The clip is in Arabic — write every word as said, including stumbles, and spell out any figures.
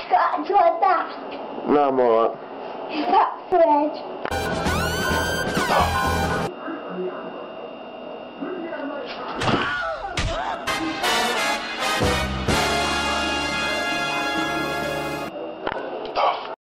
got your back. No, I'm alright. That's Fred.